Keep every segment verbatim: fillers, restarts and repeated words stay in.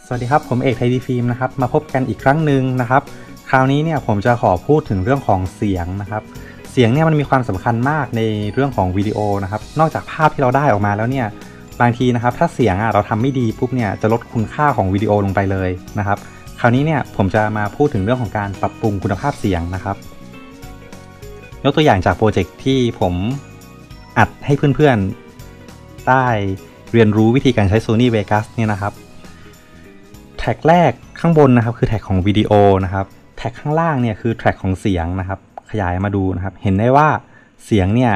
สวัสดีครับผมเอกไทยดีฟิล์มนะครับมาพบกันอีกครั้งหนึ่งนะครับคราวนี้เนี่ยผมจะขอพูดถึงเรื่องของเสียงนะครับเสียงเนี่ยมันมีความสำคัญมากในเรื่องของวิดีโอนะครับนอกจากภาพที่เราได้ออกมาแล้วเนี่ยบางทีนะครับถ้าเสียงอ่ะเราทำไม่ดีปุ๊บเนี่ยจะลดคุณค่าของวิดีโอลงไปเลยนะครับคราวนี้เนี่ยผมจะมาพูดถึงเรื่องของการปรับปรุงคุณภาพเสียงนะครับยกตัวอย่างจากโปรเจกต์ที่ผมอัดให้เพื่อนๆได้เรียนรู้วิธีการใช้ Sony Vegas เนี่ยนะครับแท็กแรกข้างบนนะครับคือแท็กของวิดีโอนะครับแท็กข้างล่างเนี่ยคือแท็กของเสียงนะครับขยายมาดูนะครับเห็นได้ว่าเสียงเนี่ย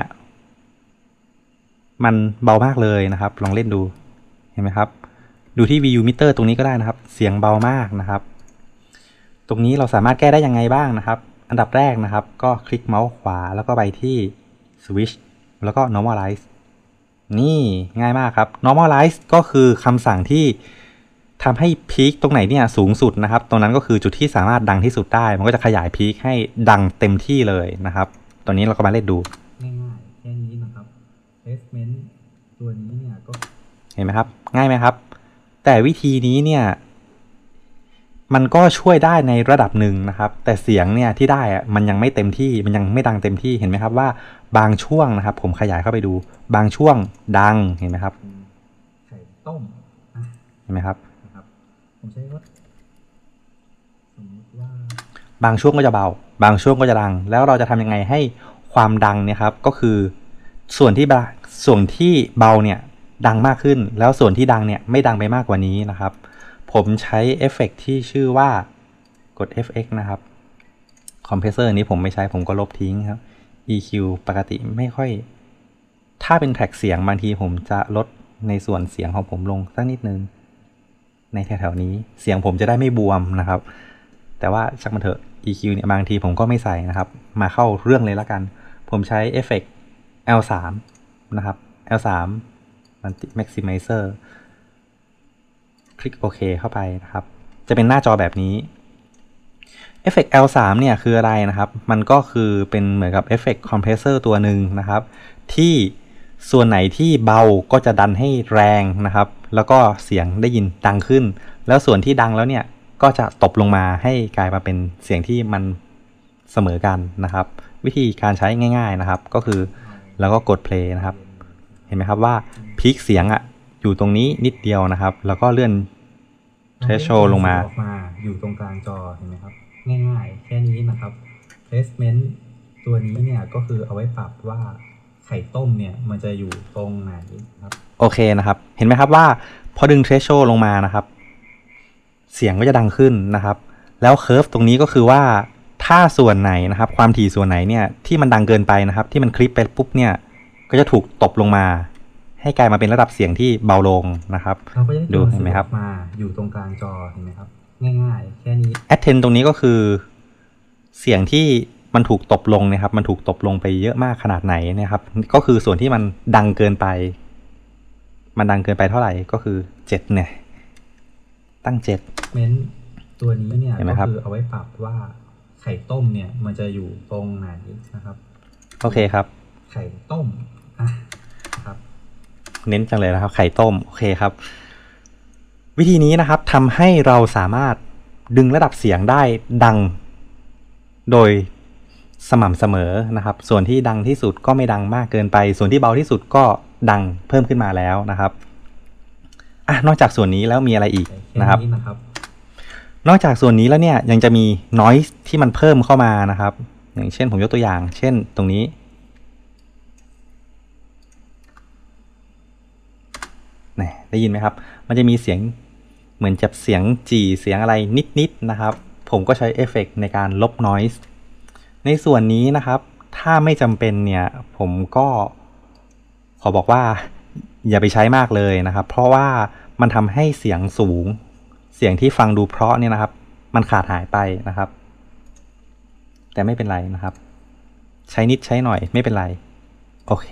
มันเบามากเลยนะครับลองเล่นดูเห็นไหมครับดูที่ วี ยู Meter ตรงนี้ก็ได้นะครับเสียงเบามากนะครับตรงนี้เราสามารถแก้ได้ยังไงบ้างนะครับอันดับแรกนะครับก็คลิกเมาส์ขวาแล้วก็ไปที่ Switch แล้วก็ Normalize นี่ง่ายมากครับ Normalize ก็คือคำสั่งที่ทำให้พีคตรงไหนเนี่ยสูงสุดนะครับตรงนั้นก็คือจุดที่สามารถดังที่สุดได้มันก็จะขยายพีคให้ดังเต็มที่เลยนะครับตอนนี้เราก็มาเล่นดูง่ายๆแค่นี้นะครับ placement ตัวนี้เนี่ยก็เห็นไหมครับง่ายไหมครับแต่วิธีนี้เนี่ยมันก็ช่วยได้ในระดับหนึ่งนะครับแต่เสียงเนี่ยที่ได้อะมันยังไม่เต็มที่มันยังไม่ดังเต็มที่เห็นไหมครับว่าบางช่วงนะครับผมขยายเข้าไปดูบางช่วงดังเห็นไหมครับไข่ต้มเห็นไหมครับผมใช้ว่าสมมติว่าบางช่วงก็จะเบาบางช่วงก็จะดังแล้วเราจะทำยังไงให้ความดังเนี่ยครับก็คือส่วนที่ส่วนที่เบาเนี่ยดังมากขึ้นแล้วส่วนที่ดังเนี่ยไม่ดังไปมากกว่านี้นะครับผมใช้เอฟเฟกต์ที่ชื่อว่ากด เอฟ เอ็กซ์ นะครับคอมเพรสเซอร์นี้ผมไม่ใช้ผมก็ลบทิ้งครับ อี คิว ปกติไม่ค่อยถ้าเป็นแทร็กเสียงบางทีผมจะลดในส่วนเสียงของผมลงสักนิดนึงในแถวๆนี้เสียงผมจะได้ไม่บวมนะครับแต่ว่าช่างมันเถอะ อี คิว เนี่ยบางทีผมก็ไม่ใส่นะครับมาเข้าเรื่องเลยละกันผมใช้เอฟเฟกต์ แอล สาม นะครับ แอล สาม Maximizer คลิกโอเคเข้าไปนะครับจะเป็นหน้าจอแบบนี้เอฟเฟกต์ แอล สาม เนี่ยคืออะไรนะครับมันก็คือเป็นเหมือนกับเอฟเฟกต์คอมเพรสเซอร์ตัวหนึ่งนะครับที่ส่วนไหนที่เบาก็จะดันให้แรงนะครับแล้วก็เสียงได้ยินดังขึ้นแล้วส่วนที่ดังแล้วเนี่ยก็จะตบลงมาให้กลายมาเป็นเสียงที่มันเสมอกันนะครับวิธีการใช้ง่ายๆนะครับก็คือแล้วก็กด play นะครับเห็นไหมครับว่าพีคเสียงอ่ะอยู่ตรงนี้นิดเดียวนะครับแล้วก็เลื่อน threshold ลงมาออกมาอยู่ตรงกลางจอเห็นไหมครับง่ายๆแค่นี้นะครับ placement ตัวนี้เนี่ยก็คือเอาไว้ปรับว่าไข่ต้มเนี่ยมันจะอยู่ตรงไหนครับโอเคนะครับเห็นไหมครับว่าพอดึง threshold ลงมานะครับเสียงก็จะดังขึ้นนะครับแล้วเคอร์ฟตรงนี้ก็คือว่าถ้าส่วนไหนนะครับความถี่ส่วนไหนเนี่ยที่มันดังเกินไปนะครับที่มันคลิปไปปุ๊บเนี่ยก็จะถูกตบลงมาให้กลายมาเป็นระดับเสียงที่เบาลงนะครับดูเห็นไหมครับมาอยู่ตรงกลางจอเห็นไหมครับง่ายๆแค่นี้ attend ตรงนี้ก็คือเสียงที่มันถูกตบลงนะครับมันถูกตบลงไปเยอะมากขนาดไหนนะครับก็คือส่วนที่มันดังเกินไปมันดังเกินไปเท่าไหร่ก็คือเจ็ดเนี่ยตั้งเจ็ดเมนตัวนี้เนี่ยก็คือเอาไว้ปรับว่าไข่ต้มเนี่ยมันจะอยู่ตรงไหนนะครับโอเคครับไข่ต้มอ่ะครับเน้นจังเลยนะครับไข่ต้มโอเคครับวิธีนี้นะครับทำให้เราสามารถดึงระดับเสียงได้ดังโดยสม่ำเสมอนะครับส่วนที่ดังที่สุดก็ไม่ดังมากเกินไปส่วนที่เบาที่สุดก็ดังเพิ่มขึ้นมาแล้วนะครับอ่ะนอกจากส่วนนี้แล้วมีอะไรอีกนะครับนอกจากส่วนนี้แล้วเนี่ยยังจะมี noise ที่มันเพิ่มเข้ามานะครับอย่างเช่นผมยกตัวอย่างเช่นตรงนี้นี่ได้ยินไหมครับมันจะมีเสียงเหมือนจับเสียงจี่เสียงอะไรนิดๆนะครับผมก็ใช้เอฟเฟกต์ในการลบ noise ในส่วนนี้นะครับถ้าไม่จำเป็นเนี่ยผมก็ขอบอกว่าอย่าไปใช้มากเลยนะครับเพราะว่ามันทำให้เสียงสูงเสียงที่ฟังดูเพราะเนี่ยนะครับมันขาดหายไปนะครับแต่ไม่เป็นไรนะครับใช้นิดใช้หน่อยไม่เป็นไรโอเค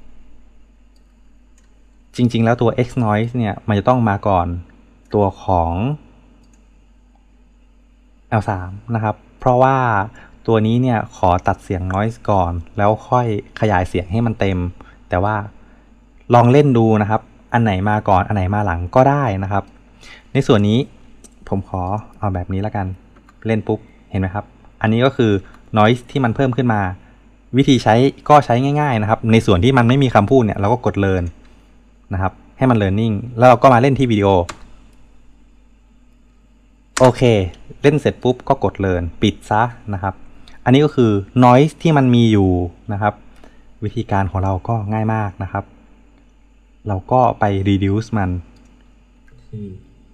จริงๆแล้วตัว X noise เนี่ยมันจะต้องมาก่อนตัวของ แอล สาม นะครับเพราะว่าตัวนี้เนี่ยขอตัดเสียง noise ก่อนแล้วค่อยขยายเสียงให้มันเต็มแต่ว่าลองเล่นดูนะครับอันไหนมาก่อนอันไหนมาหลังก็ได้นะครับในส่วนนี้ผมขอเอาแบบนี้แล้วกันเล่นปุ๊บเห็นไหมครับอันนี้ก็คือ noise ที่มันเพิ่มขึ้นมาวิธีใช้ก็ใช้ง่ายๆนะครับในส่วนที่มันไม่มีคำพูดเนี่ยเราก็กด learn นะครับให้มัน learning แล้วเราก็มาเล่นที่วิดีโอโอเคเล่นเสร็จปุ๊บก็กด learn ปิดซะนะครับอันนี้ก็คือ noise ที่มันมีอยู่นะครับวิธีการของเราก็ง่ายมากนะครับเราก็ไป reduce มันที่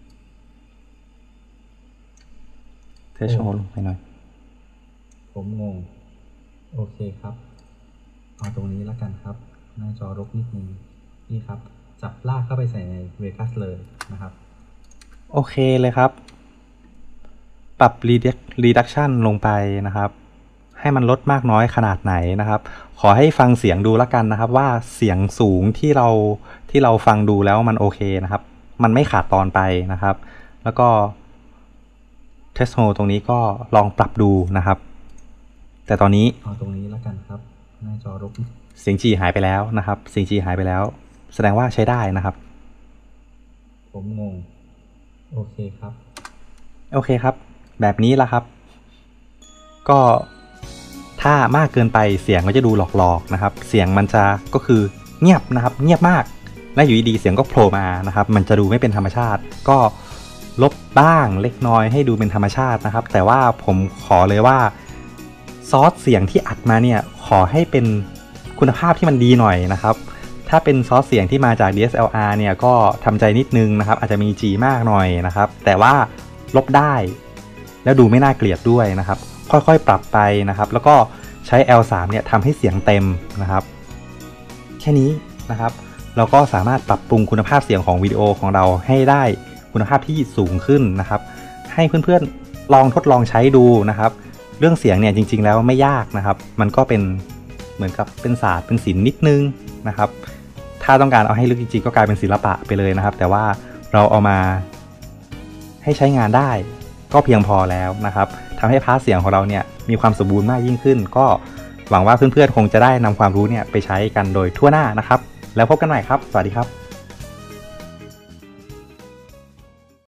threshold ลงไปหน่อยผมงงโอเคครับเอาตรงนี้แล้วกันครับหน้าจอรกนิดนึงนี่ครับจับลากเข้าไปใส่ใน Vegas เลยนะครับโอเคเลยครับปรับ reduction ลงไปนะครับให้มันลดมากน้อยขนาดไหนนะครับขอให้ฟังเสียงดูแล้วกันนะครับว่าเสียงสูงที่เราที่เราฟังดูแล้วมันโอเคนะครับมันไม่ขาดตอนไปนะครับแล้วก็ threshold ตรงนี้ก็ลองปรับดูนะครับแต่ตอนนี้เอาตรงนี้แล้วกันครับหน้าจอรกเสียง G หายไปแล้วนะครับเสียง G หายไปแล้วแสดงว่าใช้ได้นะครับผมงงโอเคครับโอเคครับแบบนี้ละครับก็ถ้ามากเกินไปเสียงก็จะดูหลอกๆนะครับเสียงมันจะก็คือเงียบนะครับเงียบมากและอยู่ดีๆเสียงก็โผล่มานะครับมันจะดูไม่เป็นธรรมชาติก็ลบบ้างเล็กน้อยให้ดูเป็นธรรมชาตินะครับแต่ว่าผมขอเลยว่าซอสเสียงที่อัดมาเนี่ยขอให้เป็นคุณภาพที่มันดีหน่อยนะครับถ้าเป็นซอสเสียงที่มาจาก ดี เอส แอล อาร์ เนี่ยก็ทำใจนิดนึงนะครับอาจจะมี G มากหน่อยนะครับแต่ว่าลบได้แล้วดูไม่น่าเกลียดด้วยนะครับค่อยๆปรับไปนะครับแล้วก็ใช้ แอล สาม เนี่ยทำให้เสียงเต็มนะครับแค่นี้นะครับเราก็สามารถปรับปรุงคุณภาพเสียงของวิดีโอของเราให้ได้คุณภาพที่สูงขึ้นนะครับให้เพื่อนๆลองทดลองใช้ดูนะครับเรื่องเสียงเนี่ยจริงๆแล้วไม่ยากนะครับมันก็เป็นเหมือนกับเป็นศาสตร์เป็นศิลป์นิดนึงนะครับถ้าต้องการเอาให้ลึกจริงๆก็กลายเป็นศิลปะไปเลยนะครับแต่ว่าเราเอามาให้ใช้งานได้ก็เพียงพอแล้วนะครับทำให้พาร์ทเสียงของเราเนี่ยมีความสมบูรณ์มากยิ่งขึ้นก็หวังว่าเพื่อนๆคงจะได้นำความรู้เนี่ยไปใช้กันโดยทั่วหน้านะครับแล้วพบกันใหม่ครับสวัสดีครับ